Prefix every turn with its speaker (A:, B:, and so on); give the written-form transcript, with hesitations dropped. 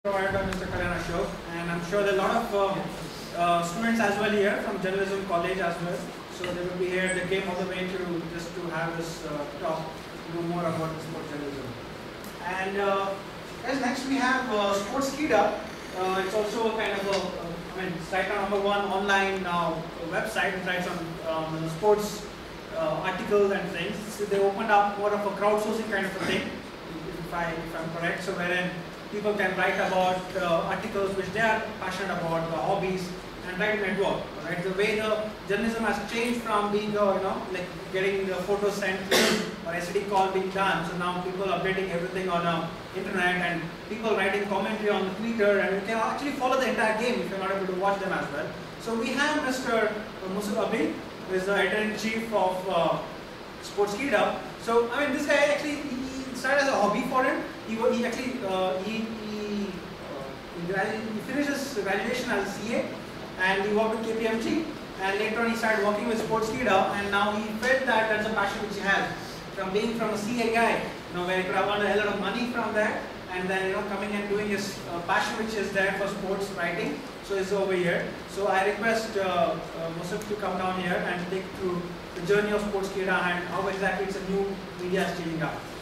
A: Provided by Mr. Kalyana Ashok, and I'm sure there are a lot of students as well here from journalism college as well. So they will be here. They came all the way to just to have this talk, to know more about sports journalism. And as next we have SportsKeeda. It's also a kind of it's right now #1 online website. It writes on sports articles and things. So they opened up more of a crowdsourcing kind of a thing, if I'm correct. So wherein people can write about articles which they are passionate about, hobbies, and try to network. Right? The way the journalism has changed from being like getting the photos sent or STD call being done. So now people updating everything on internet and people writing commentary on Twitter, and you can actually follow the entire game if you're not able to watch them as well. So we have Mr. Abi, who is the editor-in-chief of SportsKeeda. So I mean, this guy actually he started as a hobby for him. He finished his graduation as a CA, and he worked with KPMG, and later on he started working with SportsKeeda, and now he felt that that's a passion which he has from being from a CA guy, where he could have earned a hell of money from that, and then coming and doing his passion which is there for sports writing. So he's over here. So I request Musab to come down here and take through the journey of SportsKeeda and how exactly it's a new media is changing up.